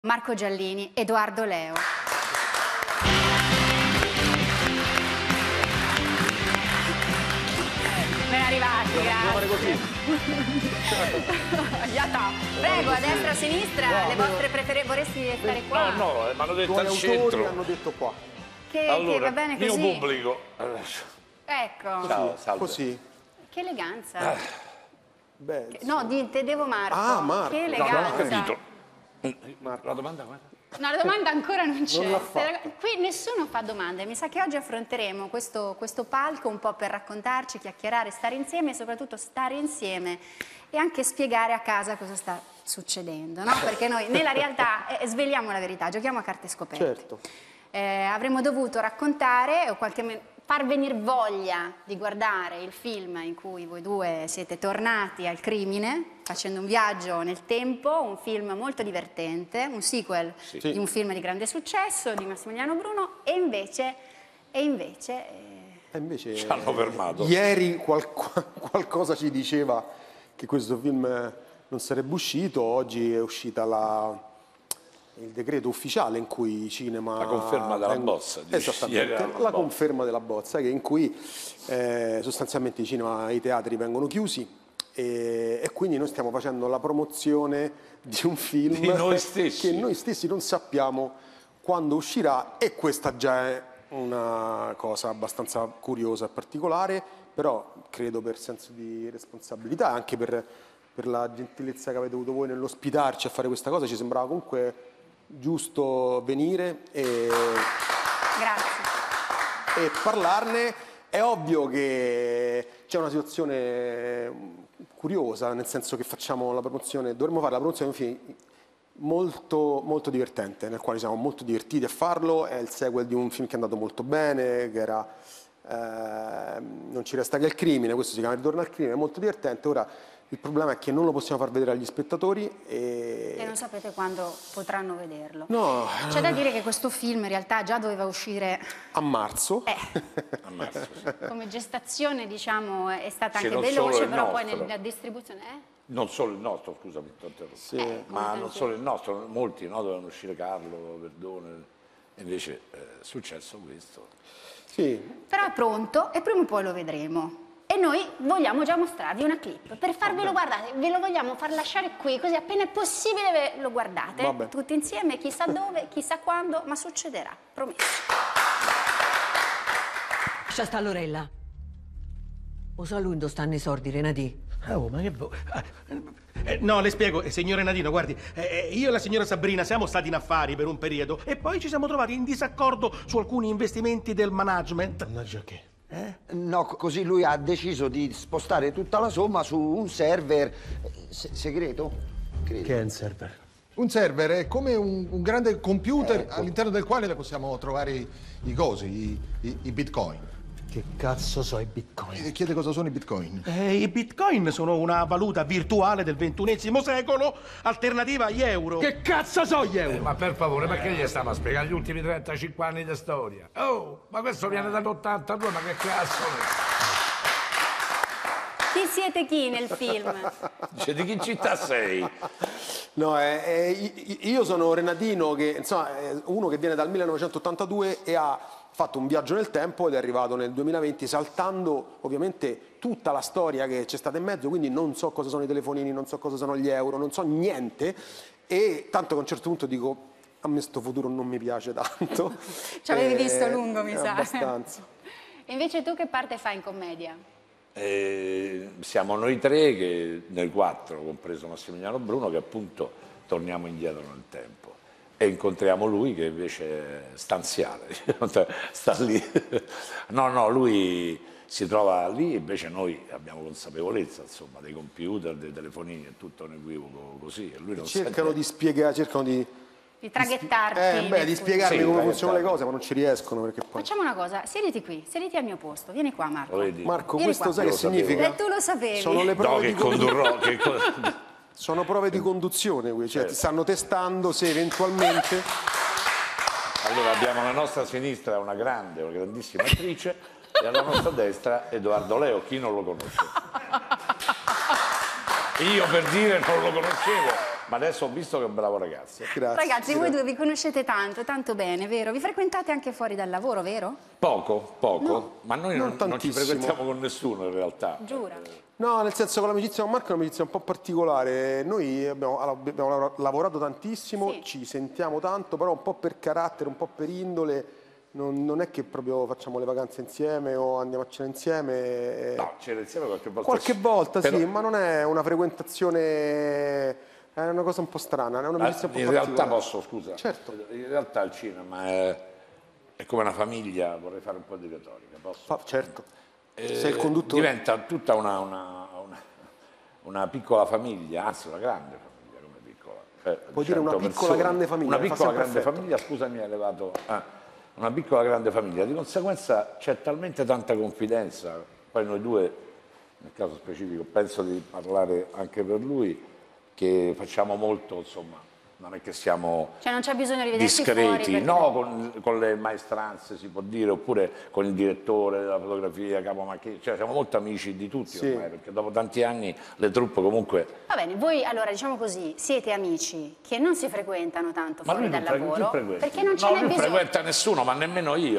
Marco Giallini, Edoardo Leo. Ben arrivati, grazie. Prego, a destra o a sinistra, le vostre preferenze, vorresti stare qua? No, mi hanno detto al autori centro. hanno detto qua. Allora, che va bene così? mio pubblico. Ecco. Ciao, salve. Così. Che eleganza. Beh, No, intendevo Marco. Ah, Marco. Che No, non ho eleganza. capito. La domanda guarda. No, la domanda ancora non c'è. l'ha fatto. Qui nessuno fa domande. Mi sa che oggi affronteremo questo palco un po' per raccontarci, chiacchierare, stare insieme e soprattutto stare insieme e anche spiegare a casa cosa sta succedendo, no? Perché noi nella realtà sveliamo la verità, giochiamo a carte scoperte. certo. Avremmo dovuto raccontare o far venire voglia di guardare il film in cui voi due siete tornati al crimine, facendo un viaggio nel tempo, un film molto divertente, un sequel di un film di grande successo di Massimiliano Bruno e invece Ci hanno fermato. Ieri qualcosa ci diceva che questo film non sarebbe uscito, oggi è uscita il decreto ufficiale in cui i cinema... La conferma della bozza. Esattamente, la conferma della bozza, che in cui sostanzialmente i cinema e i teatri vengono chiusi e quindi noi stiamo facendo la promozione di un film Di noi stessi. che noi stessi non sappiamo quando uscirà, e questa già è una cosa abbastanza curiosa e particolare, però credo per senso di responsabilità, anche per la gentilezza che avete avuto voi nell'ospitarci a fare questa cosa, ci sembrava comunque giusto venire e parlarne. È ovvio che c'è una situazione curiosa, nel senso che facciamo la promozione, dovremmo fare la promozione di un film molto, molto divertente, nel quale siamo molto divertiti a farlo. È il sequel di un film che è andato molto bene, che era Non ci resta che il crimine. Questo si chiama Ritorno al crimine, è molto divertente. Ora il problema è che non lo possiamo far vedere agli spettatori e non sapete quando potranno vederlo. No. C'è da dire che questo film in realtà già doveva uscire a marzo. A marzo, sì. Come gestazione, diciamo, è stata Sì, anche non veloce, solo il però poi nostro. nella distribuzione... Non solo il nostro, scusami, Sì. ma non solo il nostro, molti no, dovevano uscire Carlo, Verdone, e invece è successo questo. Sì. Però è pronto e prima o poi lo vedremo. E noi vogliamo già mostrarvi una clip per farvelo guardare, ve lo vogliamo far lasciare qui, così appena è possibile lo guardate, Vabbè. tutti insieme, chissà dove, chissà quando, ma succederà, promesso. Lascia sta Lorella. O sa lui dove stanno i soldi, Renati? Oh, ma che vuoi? No, le spiego, signore Nadino, guardi, io e la signora Sabrina siamo stati in affari per un periodo e poi ci siamo trovati in disaccordo su alcuni investimenti del management. Mannaggia che? No, così lui ha deciso di spostare tutta la somma su un server segreto? Credo. Che è un server? Un server è come un grande computer all'interno del quale possiamo trovare i cosi, i bitcoin. Che cazzo so i bitcoin? Chiede cosa sono i bitcoin. I bitcoin sono una valuta virtuale del XXI secolo, alternativa agli euro. Che cazzo so gli euro? Ma per favore, perché gli stiamo a spiegare gli ultimi 35 anni di storia? Oh, ma questo viene dall'82, ma che cazzo è? Chi siete chi nel film? Dice, di che città sei? No, io sono Renatino, che insomma è uno che viene dal 1982 e ha fatto un viaggio nel tempo ed è arrivato nel 2020 saltando ovviamente tutta la storia che c'è stata in mezzo, quindi non so cosa sono i telefonini, non so cosa sono gli euro, non so niente, e tanto che a un certo punto dico a me sto futuro non mi piace tanto. Ci avevi visto lungo, mi sa. Abbastanza. E invece tu che parte fai in commedia? Siamo noi tre, che nel 4, compreso Massimiliano Bruno, che appunto torniamo indietro nel tempo. E incontriamo lui che invece è stanziale, sta lì. No, lui si trova lì, invece noi abbiamo consapevolezza, insomma, dei computer, dei telefonini, è tutto un equivoco così. E lui non Cercano di spiegare, cercano di traghettarti. di spiegarmi come funzionano le traghettarmi. cose, ma non ci riescono perché poi... Facciamo una cosa, siediti qui, siediti al mio posto, vieni qua Marco. Lo vedi? Marco, Vieni questo qua. sai che Lo sapevo. significa? Tu lo sapevi. Sono le No, prove che di condurrò. Sono prove di conduzione qui, cioè ti stanno testando se eventualmente... Allora abbiamo alla nostra sinistra una grandissima attrice e alla nostra destra Edoardo Leo, chi non lo conosce? Io per dire non lo conoscevo, Ma adesso ho visto che è un bravo ragazzo. Grazie. Ragazzi, voi due vi conoscete tanto bene, vero? Vi frequentate anche fuori dal lavoro, vero? Poco, No, ma noi non ci tantissimo. frequentiamo con nessuno in realtà. Giura. No, nel senso che l'amicizia con Marco è un'amicizia un po' particolare. Noi abbiamo lavorato tantissimo, Sì. ci sentiamo tanto, però un po' per carattere, un po' per indole, non è che proprio facciamo le vacanze insieme o andiamo a cena insieme. No, c'era insieme qualche volta. Qualche volta Però- sì, ma non è una frequentazione, è una cosa un po' strana, è un'amicizia un po' in realtà particolare. posso, scusa. Certo. In realtà il cinema è come una famiglia, vorrei fare un po' di retorica, posso? Certo. Sei il conduttore. Diventa tutta una piccola famiglia, anzi una grande famiglia come piccola. Puoi dire una piccola grande famiglia, Una fa piccola sempre grande effetto. famiglia, scusami, hai elevato. Una piccola grande famiglia, di conseguenza c'è talmente tanta confidenza, poi noi due, nel caso specifico, penso di parlare anche per lui, che facciamo molto, insomma, non è che siamo Cioè non c'è bisogno di vedersi fuori discreti, perché- no, con le maestranze si può dire, oppure con il direttore della fotografia, capo macchina, cioè siamo molto amici di tutti Sì. ormai, perché dopo tanti anni le truppe comunque... Va bene, voi allora diciamo così, siete amici che non si frequentano tanto fuori dal lavoro perché non ce no, n'è non bisogno. frequenta nessuno, ma nemmeno io.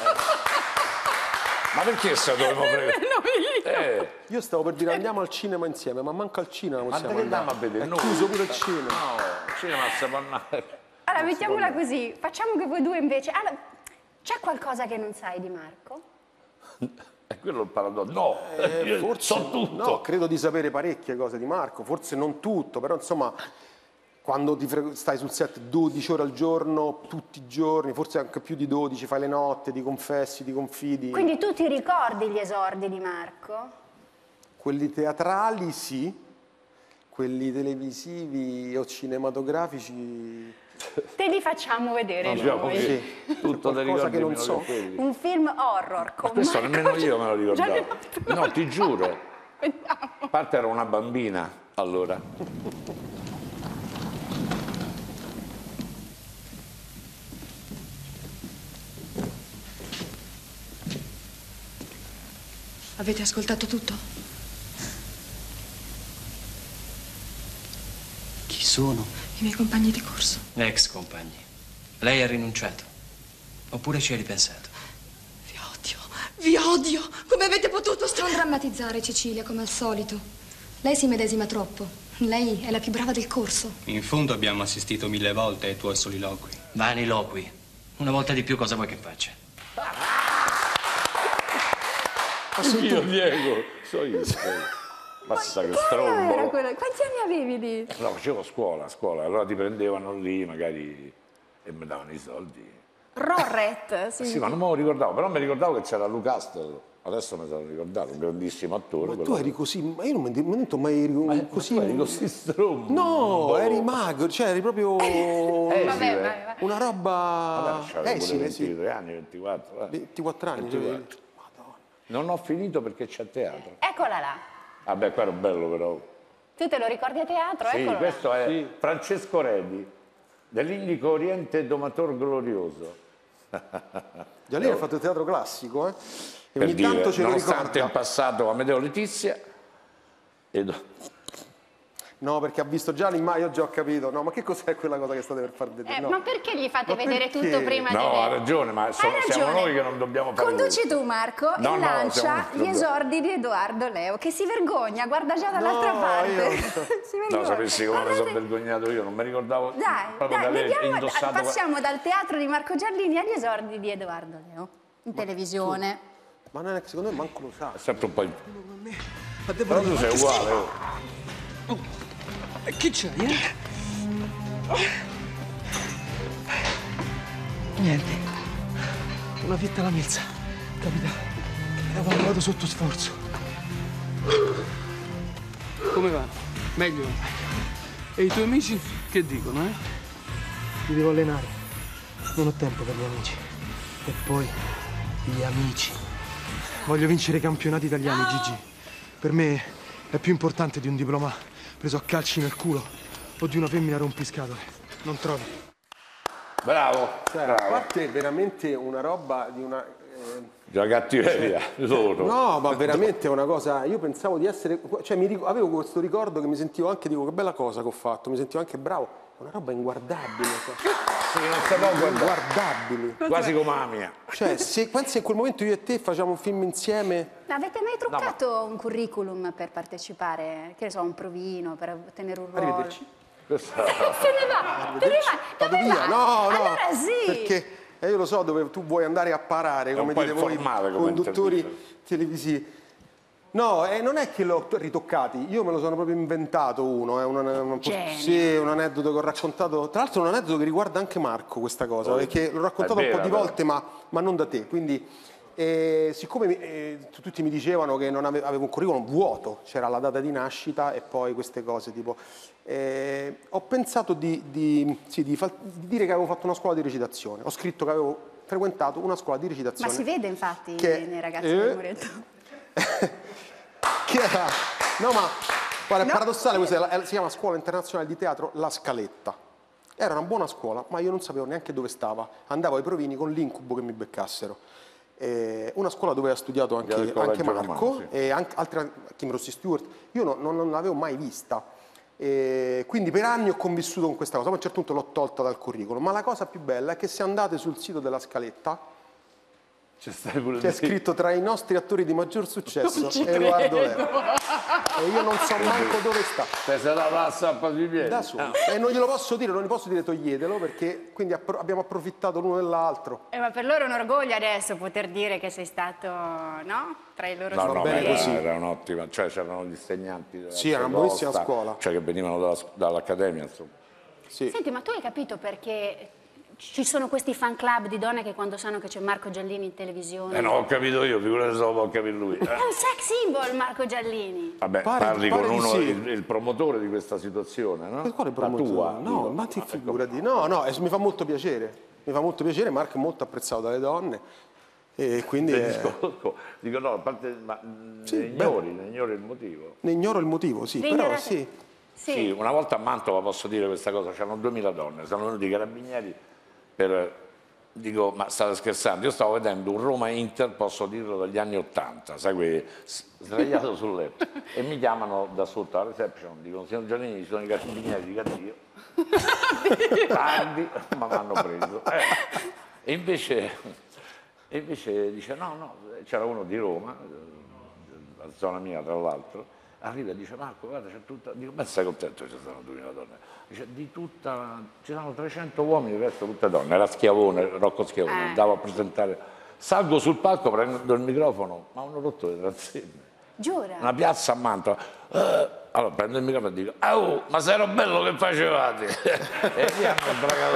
Ma perché se dovevo frequentare? Io stavo per dire andiamo al cinema insieme, ma manca al cinema Ma possiamo che andare. andiamo a vedere? È No. chiuso pure il cinema. No, il cinema si può andare. Allora mettiamola così, facciamo che voi due invece... Allora, c'è qualcosa che non sai di Marco? È quello il paradosso. No, io Forse so tutto. No, credo di sapere parecchie cose di Marco, forse non tutto, però insomma quando stai sul set 12 ore al giorno, tutti i giorni, forse anche più di 12, fai le notte, ti confessi, ti confidi. Quindi tu ti ricordi gli esordi di Marco? Quelli teatrali sì, quelli televisivi o cinematografici Te li facciamo vedere Diciamo noi. che tutto te qualcosa ricordi che non meno so. quelli. Un film horror con Questo Marco nemmeno io me lo ricordavo. Gianni- No, ti giuro. Vediamo. A parte ero una bambina allora. Avete ascoltato tutto? Chi sono? I miei compagni di corso. Ex compagni. Lei ha rinunciato. Oppure ci ha ripensato. Vi odio, vi odio! Come avete potuto non drammatizzare, Cecilia, come al solito. Lei si medesima troppo. Lei è la più brava del corso. In fondo abbiamo assistito 1000 volte ai tuoi soliloqui. Vaniloqui. Una volta di più cosa vuoi che faccia? Io Diego, so io. Massa che Era strombolo. quello. Quanti anni avevi lì? No, facevo scuola, allora ti prendevano lì magari e mi davano i soldi. Rorret, Sì, ma non me lo ricordavo, però mi ricordavo che c'era Lou Castle, adesso mi sono ricordato, un grandissimo attore. Ma tu eri così, ma io non mi ho detto mai eri così. Eri così strombo. No, eri magro, cioè eri proprio Esile. vai. una roba Vabbè, c'avevo pure esile, sì. 23 anni, 24. 24 anni. 24. Non ho finito perché c'è teatro. Eccola là. Vabbè, qua ero bello però. Tu te lo ricordi a teatro? Sì, Eccolo là. questo è Francesco Redi, dell'Indico Oriente Domator Glorioso. Già lì ha fatto teatro classico, eh? E Per ogni dire, tanto ce lo nonostante ricorda. in passato Amedeo Letizia No, perché ha visto già l'immagine, io già ho capito. No, ma che cos'è quella cosa che state per far vedere? No. Ma perché gli fate Ma vedere perché? tutto prima di No, ha vedere? ragione, ma Hai siamo ragione. noi che non dobbiamo fare Conduci questo. tu, Marco, No, e no, lancia siamo gli esordi di Edoardo Leo, che si vergogna, guarda già dall'altra No, parte. io- Si No, vergogna. sapessi come mi Guardate- sono vergognato io, non mi ricordavo Dai, proprio di aver vediamo, indossato. passiamo dal teatro di Marco Giallini agli esordi di Edoardo Leo, in televisione. Ma non è, secondo me manco lo sa. È sempre un po'. Ma devo Però tu sei uguale. Oh. Che c'hai, Niente. Una fitta alla milza. Capita. Avevo lavorato sotto sforzo. Come va? Meglio? E i tuoi amici che dicono, eh? Mi devo allenare. Non ho tempo per gli amici. E poi gli amici. Voglio vincere i campionati italiani, Gigi. Per me è più importante di un diploma preso a calci nel culo o di una femmina rompiscatole. Non trovi? Bravo, Cioè, a bravo. parte veramente una roba di una La cattiveria, loro. No, ma veramente è una cosa, io pensavo di essere, cioè avevo questo ricordo che mi sentivo anche, dico che bella cosa che ho fatto, mi sentivo anche bravo, è una roba inguardabile. Sì, non si può guardare. Inguardabile. Quasi come la mia. Cioè, se pensi in quel momento io e te facciamo un film insieme... Avete mai truccato un curriculum per partecipare, che ne so, un provino, per ottenere un ruolo? Arrivederci. Se ne va, te ne vai, Vado dove via, vai? no, Allora sì. perché io lo so dove tu vuoi andare a parare, come dite voi conduttori televisivi. No, non è che l'ho ritoccati, io me lo sono proprio inventato uno, è un aneddoto che ho raccontato, tra l'altro un aneddoto che riguarda anche Marco questa cosa, perché l'ho raccontato un po' di volte ma non da te, quindi siccome tutti mi dicevano che non avevo un curriculum vuoto, c'era la data di nascita e poi queste cose tipo, ho pensato di dire che avevo fatto una scuola di recitazione, ho scritto che avevo frequentato una scuola di recitazione. Ma si vede infatti nei ragazzi del Muretto. Che era, no ma guarda, è paradossale, questa si chiama Scuola Internazionale di Teatro La Scaletta. Era una buona scuola, ma io non sapevo neanche dove stava. Andavo ai provini con l'incubo che mi beccassero. Una scuola dove ha studiato anche Marco, sì. E anche altri, Kim Rossi Stewart. Io non l'avevo mai vista. Quindi per anni ho convissuto con questa cosa, ma a un certo punto l'ho tolta dal curriculum. Ma la cosa più bella è che se andate sul sito della Scaletta, c'è scritto tra i nostri attori di maggior successo Edoardo Leo. E io non so manco dove sta. Se la passa a passi piedi. Da solo. E non glielo posso dire, non gli posso dire toglietelo, perché quindi abbiamo approfittato l'uno dell'altro. Ma per loro è un orgoglio adesso poter dire che sei stato, no? Tra i loro No, bene così. era un'ottima, cioè c'erano gli insegnanti della Sì, era una buonissima scuola. Cioè che venivano dall'accademia, insomma. Sì. Senti, ma tu hai capito perché ci sono questi fan club di donne che quando sanno che c'è Marco Giallini in televisione... No, ho capito io, figurati se lo può capire lui. È un sex symbol Marco Giallini. Vabbè, parli con uno, il promotore di questa situazione, no? Quale promotore? La tua. No, ma ti figurati. No, mi fa molto piacere. Mi fa molto piacere, Marco è molto apprezzato dalle donne. E quindi dico no, a parte, ma sì, ne ignori il motivo. Ne ignoro il motivo, sì, però sì. Sì, una volta a Mantova, posso dire questa cosa, c'erano 2000 donne, sono venuti i carabinieri dico, ma state scherzando? Io stavo vedendo un Roma-Inter, posso dirlo, dagli anni '80, sai, qui, sdraiato sul letto, e mi chiamano da sotto alla reception, dicono, signor Giannini, ci sono i carabinieri di Cattivo, tardi, ma mi hanno preso. E invece dice, no, c'era uno di Roma, la zona mia tra l'altro, arriva e dice, Marco, guarda, c'è tutta... Dico, ma sei contento che ci sono 2000 donne? Dice, ci sono 300 uomini, il resto tutte donne. Era Schiavone, Rocco Schiavone, andavo a presentare. Salgo sul palco, prendo il microfono, ma hanno rotto le transenne. Giura? Una piazza a Mantova. Allora prendo il microfono e dico, oh, ma se era bello che facevate? E mi hanno sbragato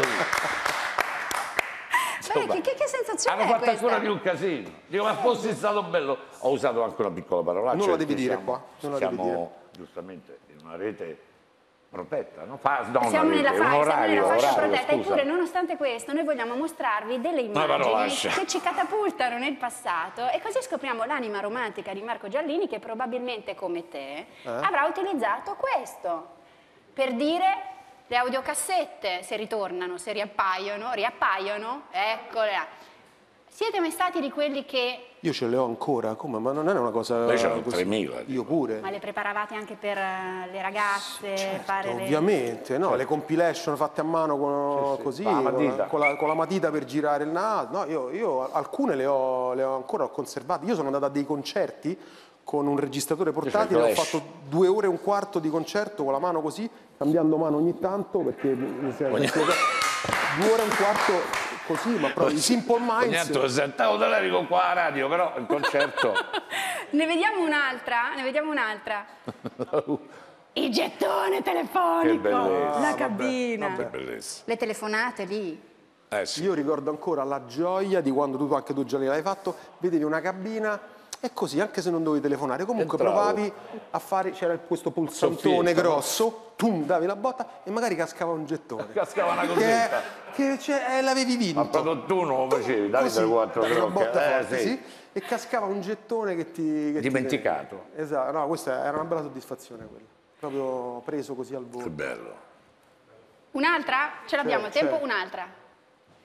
tutto. Che sensazione hanno è fatto ancora più un casino. Dico, ma fossi stato bello, ho usato anche una piccola parolaccia. Non la devi dire qua. Siamo giustamente in una rete protetta, no? Siamo nella fascia protetta, scusa. Eppure nonostante questo noi vogliamo mostrarvi delle immagini che ci catapultano nel passato e così scopriamo l'anima romantica di Marco Giallini che probabilmente come te avrà utilizzato questo per dire le audiocassette, se ritornano, se riappaiono, eccole. Siete mai stati di quelli che... Io ce le ho ancora, come? Ma non è una cosa... Lei c'erano 3.000. Io pure. Ma le preparavate anche per le ragazze? Certo, ovviamente, no? Le compilation fatte a mano così, con la matita per girare il naso. No, io alcune le ho ancora conservate. Io sono andato a dei concerti con un registratore portatile, ho fatto 2 ore e un quarto di concerto con la mano così, cambiando mano ogni tanto, perché 2 ore e un quarto... Così, ma proprio i Simple Minds. Niente, sentavo telerico qua a radio, però il concerto... Ne vediamo un'altra. Il gettone telefonico, la cabina. Vabbè, bellissimo. Le telefonate lì. Sì. Io ricordo ancora la gioia di quando anche tu già l'hai fatto, vedevi una cabina e così, anche se non dovevi telefonare, comunque provavi a fare, c'era questo pulsantone grosso, tu davi la botta e magari cascava un gettone. Cascava una cosetta. L'avevi vinto. Ma proprio tu non lo facevi, davi 3-4 crocche. Sì. E cascava un gettone che ti... Dimenticato. Esatto, no, questa era una bella soddisfazione quella. Proprio preso così al volo. Che bello. Un'altra? Ce l'abbiamo, tempo? Un'altra.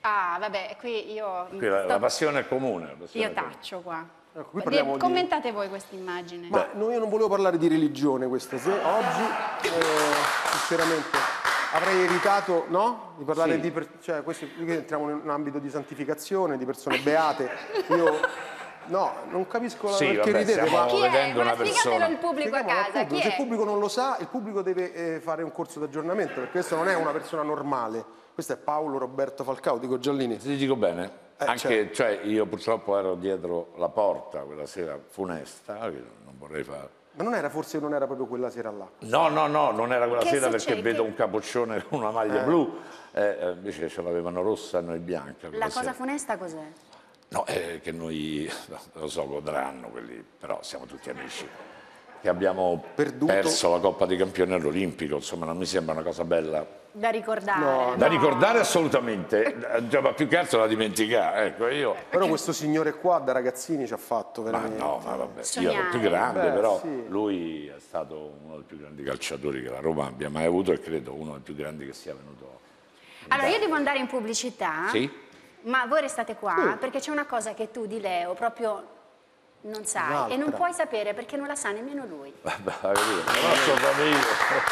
Ah, vabbè, qui io... Qui la passione è comune. Io taccio qua. Ecco, qui parliamo commentate voi questa immagine. Ma io non volevo parlare di religione questa sera. Oggi, sinceramente, avrei evitato, no? Di parlare di... Cioè, qui entriamo in un ambito di santificazione, di persone beate. Io... No, non capisco perché ridete, ma stiamo vedendo una persona. Il pubblico a casa, chi è? Se il pubblico non lo sa, il pubblico deve fare un corso di aggiornamento, perché questo non è una persona normale. Questo è Paolo Roberto Falcao, dico Giallini. Ti dico bene, anche cioè, io purtroppo ero dietro la porta quella sera funesta, che non vorrei fare. Ma forse non era proprio quella sera là? No, non era quella sera perché vedo un capoccione con una maglia blu, invece ce l'avevano rossa e noi bianca. La cosa funesta cos'è? No, è che noi, lo so, godranno quelli, però siamo tutti amici, che abbiamo perso la Coppa dei Campioni all'Olimpico, insomma non mi sembra una cosa bella. Da ricordare. No. Da ricordare assolutamente, ma più che altro da dimenticare, ecco io. Però questo signore qua da ragazzini ci ha fatto veramente... Ma vabbè, io ero più grande, però lui è stato uno dei più grandi calciatori che la Roma abbia mai avuto e credo uno dei più grandi che sia venuto. Allora io devo andare in pubblicità. Sì? Ma voi restate qua perché c'è una cosa che tu di Leo proprio non sai e non puoi sapere perché non la sa nemmeno lui. Vabbè, non so sapere io.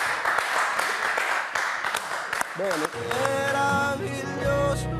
Bene. Meraviglioso.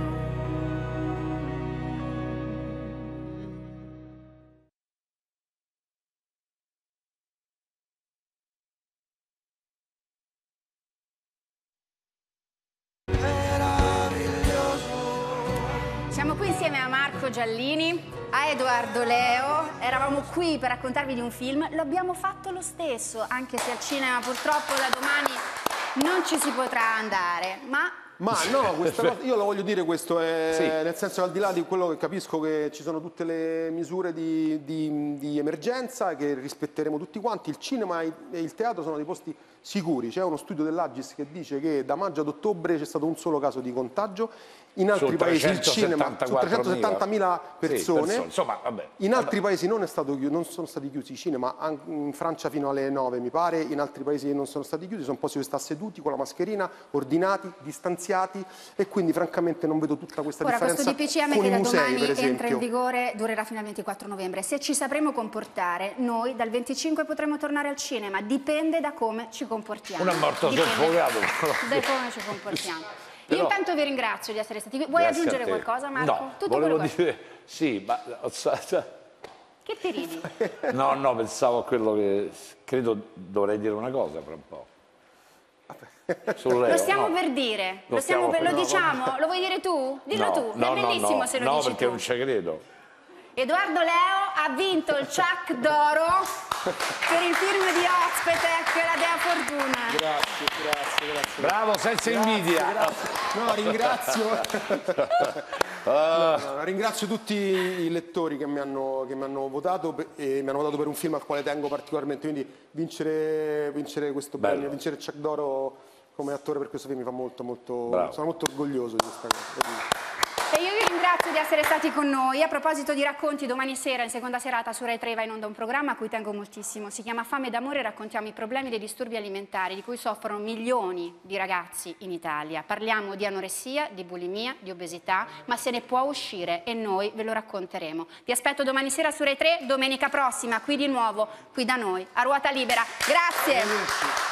Siamo qui insieme a Marco Giallini, a Edoardo Leo, eravamo qui per raccontarvi di un film, lo abbiamo fatto lo stesso, anche se al cinema purtroppo da domani non ci si potrà andare, ma no, questa cosa, io lo voglio dire questo, nel senso al di là di quello che capisco che ci sono tutte le misure di emergenza che rispetteremo tutti quanti, il cinema e il teatro sono dei posti sicuri, c'è uno studio dell'Agis che dice che da maggio ad ottobre c'è stato un solo caso di contagio, in altri paesi il cinema su 370.000 persone, insomma, in altri paesi non sono stati chiusi i cinema, in Francia fino alle 9 mi pare, in altri paesi non sono stati chiusi, sono posti dove sta seduti con la mascherina, ordinati, distanziati e quindi francamente non vedo tutta questa differenza. Ora questo DPCM con che da i musei, domani per esempio. entra in vigore durerà fino al 24 novembre, se ci sapremo comportare noi dal 25 potremo tornare al cinema, dipende da come ci comportiamo. Uno è morto soffocato. Da come ci comportiamo. Io intanto vi ringrazio di essere stati qui. Vuoi aggiungere qualcosa, Marco? No, tutto volevo quello dire, sì, ma... Che ti ridi? No, pensavo a quello che... Credo dovrei dire una cosa fra un po'. Lo stiamo per dire, lo diciamo? Lo vuoi dire tu? Dillo tu, è bellissimo se lo dici tu. No, perché non ci credo. Edoardo Leo ha vinto il Chuck d'Oro per il film di Ozpetek, La Dea Fortuna. Grazie. Bravo, senza invidia. No, ringrazio tutti i lettori che mi hanno votato e mi hanno votato per un film al quale tengo particolarmente, quindi vincere questo premio, vincere il Chuck d'Oro come attore per questo film mi fa molto sono molto orgoglioso di questa cosa. E io vi ringrazio di essere stati con noi. A proposito di racconti, domani sera in seconda serata su Rai 3 va in onda un programma a cui tengo moltissimo. Si chiama Fame d'amore e raccontiamo i problemi dei disturbi alimentari di cui soffrono milioni di ragazzi in Italia. Parliamo di anoressia, di bulimia, di obesità, ma se ne può uscire e noi ve lo racconteremo. Vi aspetto domani sera su Rai 3, domenica prossima, qui di nuovo, qui da noi, a Ruota Libera. Grazie!